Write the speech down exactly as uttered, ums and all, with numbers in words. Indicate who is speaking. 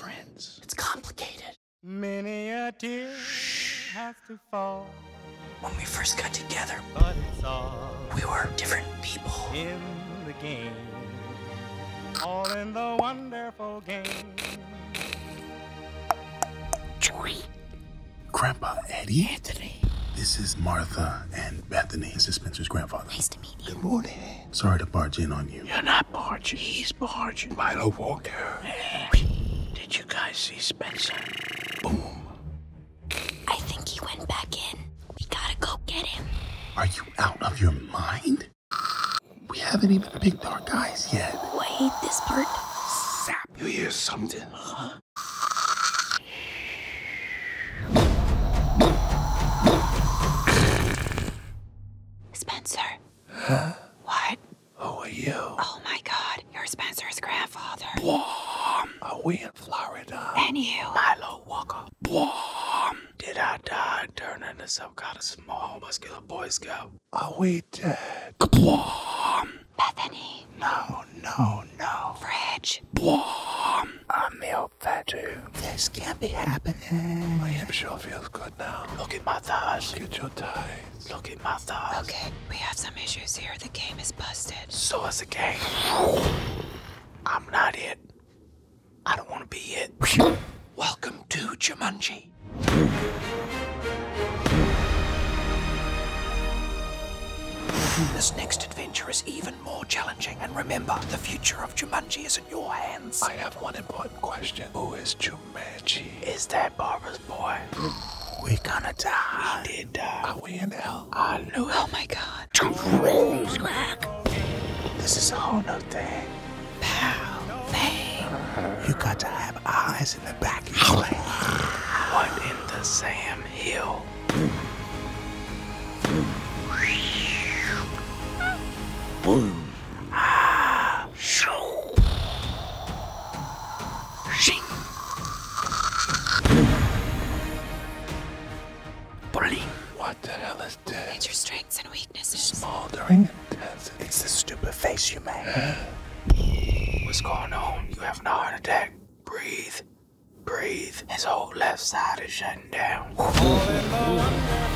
Speaker 1: friends.
Speaker 2: It's complicated.
Speaker 3: Many a tear has to fall.
Speaker 2: When we first got together,
Speaker 3: But it's all
Speaker 2: we were different people.
Speaker 3: in the game. All in the wonderful game.
Speaker 2: Joey.
Speaker 4: Grandpa Eddie?
Speaker 2: Anthony.
Speaker 4: This is Martha and Bethany. This is Spencer's grandfather.
Speaker 2: Nice to meet you.
Speaker 1: Good morning.
Speaker 4: Sorry to barge in on you.
Speaker 1: You're not barging. He's barging. Milo Walker. Did you guys see Spencer? Boom.
Speaker 2: I think he went back in. We gotta go get him.
Speaker 4: Are you out of your mind? We haven't even picked our guys yet.
Speaker 2: Wait, this part.
Speaker 1: Zap. You hear something? Huh?
Speaker 2: Spencer.
Speaker 1: Huh?
Speaker 2: What?
Speaker 1: Who are you?
Speaker 2: Oh my god, you're Spencer's grandfather.
Speaker 1: Blom. Are we in Florida?
Speaker 2: And you.
Speaker 1: Milo Walker. Blom. Did I die and turn into some kind of small, muscular Boy Scout? Are we dead? Blom.
Speaker 2: Bethany.
Speaker 1: No, no, no.
Speaker 2: Fridge.
Speaker 1: Blom. I'm the old fatu. This can't be happening. My hip sure feels good now. Look at my thighs. Look at your thighs. Look at my thighs.
Speaker 2: Okay, we have some issues here. The game is busted.
Speaker 1: So is the game. I'm not it. I don't want to be it. Welcome to Jumanji. This next adventure is even more challenging, and remember, the future of Jumanji is in your hands. I have one important question. Who is Jumanji? Is that Barbara's boy? We're gonna die. We did die. Are we in hell? I knew it.
Speaker 2: Oh my god.
Speaker 1: This is a whole new thing.
Speaker 2: Pow. Bang.
Speaker 1: You got to have eyes in the back of your head. What in the Sam Hill? Boom. Ah. Shoo. Shing. Bling. What the hell is this?
Speaker 2: It's your strengths and weaknesses.
Speaker 1: Smoldering intensity. It's the stupid face you made. What's going on? You having a heart attack? Breathe. Breathe. His whole left side is shutting down.
Speaker 3: All in the wonderful